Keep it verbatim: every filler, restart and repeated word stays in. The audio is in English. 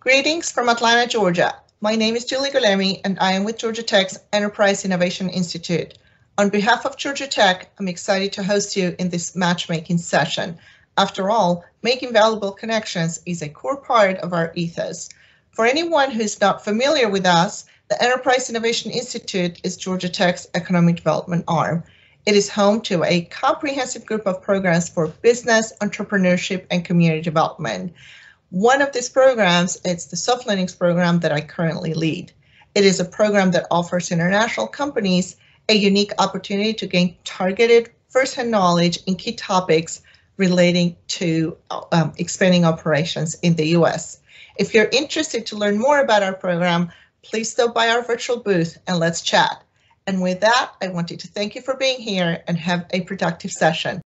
Greetings from Atlanta, Georgia. My name is Julie Golemi, and I am with Georgia Tech's Enterprise Innovation Institute. On behalf of Georgia Tech, I'm excited to host you in this matchmaking session. After all, making valuable connections is a core part of our ethos. For anyone who's not familiar with us, the Enterprise Innovation Institute is Georgia Tech's economic development arm. It is home to a comprehensive group of programs for business, entrepreneurship, and community development. One of these programs is the Soft Landings program that I currently lead. It is a program that offers international companies a unique opportunity to gain targeted first-hand knowledge in key topics relating to um, expanding operations in the U S. If you're interested to learn more about our program, please stop by our virtual booth and let's chat. And with that, I wanted to thank you for being here and have a productive session.